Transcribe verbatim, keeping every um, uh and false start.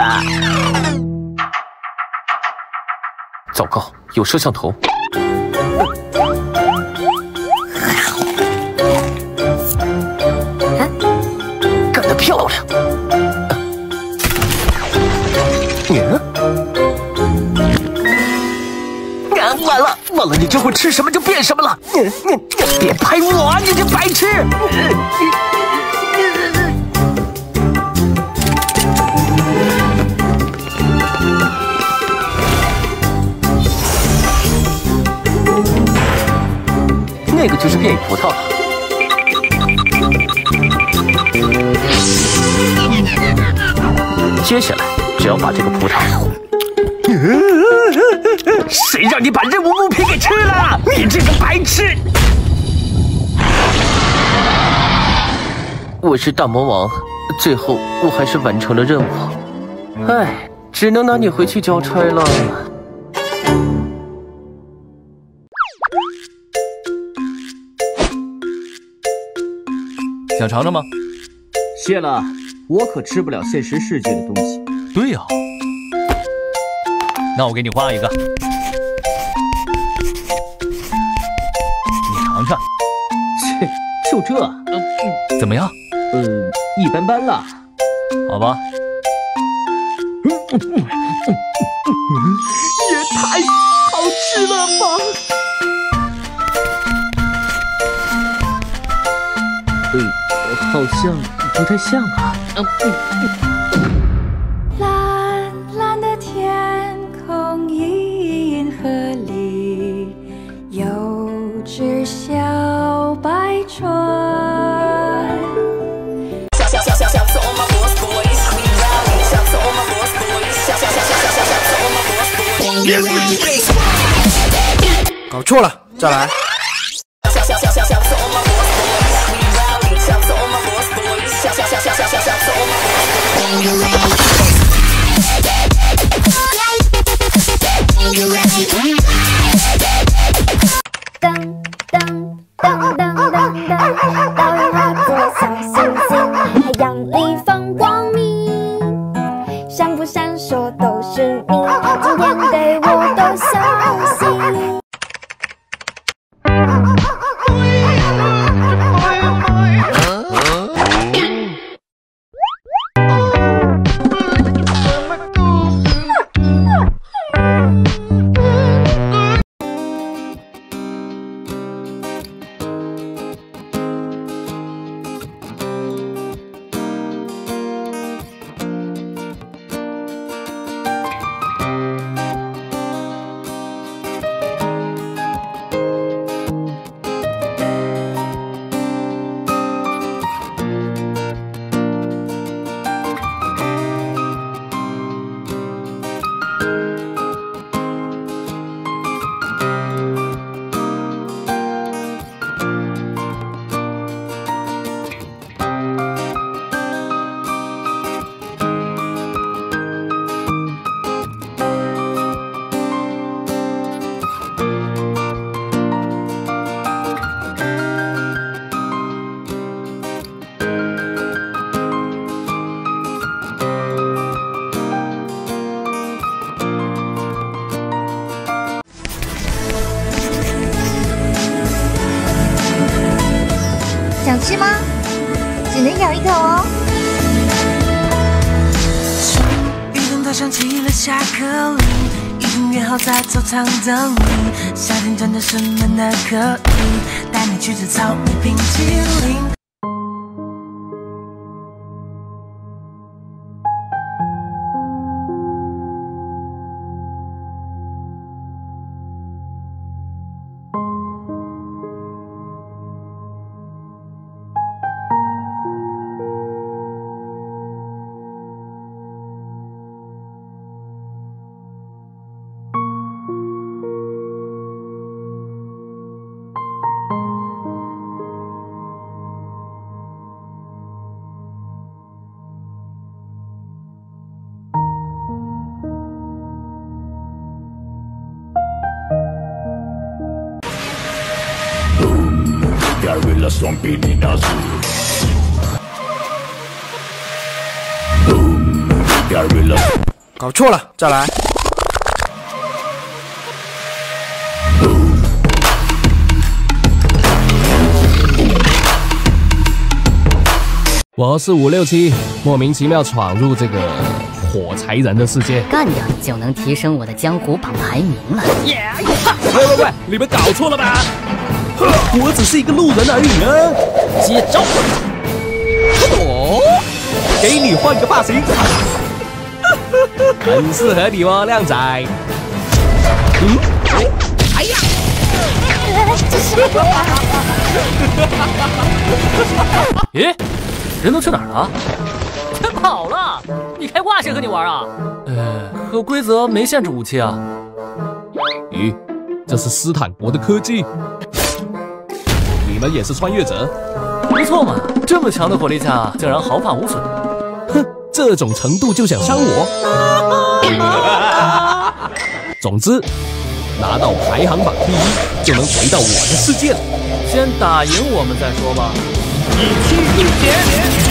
糟糕，有摄像头。干得漂亮！嗯。 完了，忘了你这会吃什么就变什么了！你你别拍我，你这白痴！那个就是变异葡萄了。接下来只要把这个葡萄。 谁让你把任务物品给吃了？你这个白痴！我是大魔王，最后我还是完成了任务。唉，只能拿你回去交差了。 想尝尝吗？ 谢了，我可吃不了现实世界的东西。 对呀、啊。 那我给你画一个，你尝尝。 切，就这？呃， 怎么样？ 呃，一般般啦。 好吧。 嗯嗯嗯嗯嗯，也太好吃了吧！呃，好像不太像啊。嗯嗯嗯。 只小白船。 搞错了，再来。 噔噔噔噔噔噔，老人化作小星星，太阳里放光明，闪不闪烁都是你，今天对我都相信。 想吃吗？只能咬一口哦。 雨灯它响起了下课铃，已经约好在操场等你。夏天真的是闷得可以，带你去吃草莓冰淇淋。 Kärryllä se on pidin asu. Boom, 第二轮了。 搞错了，再来。 我是五六七，莫名其妙闯入这个火柴人的世界， 干掉你就能提升我的江湖榜排名了。 耶！喂喂喂，你们搞错了吧？我只是一个路人而已啊！接招！哦，给你换个发型，很适合你哦，靓仔。嗯，哎呀！ 这是咦，人都去哪儿了？全跑了！你开挂谁和你玩啊？呃，可规则没限制武器啊。 咦，这是斯坦国的科技。你们也是穿越者？ 不错嘛，这么强的火力枪竟然毫发无损。 哼，这种程度就想伤我？总之，拿到排行榜第一就能回到我的世界了。 先打赢我们再说吧。一气一节。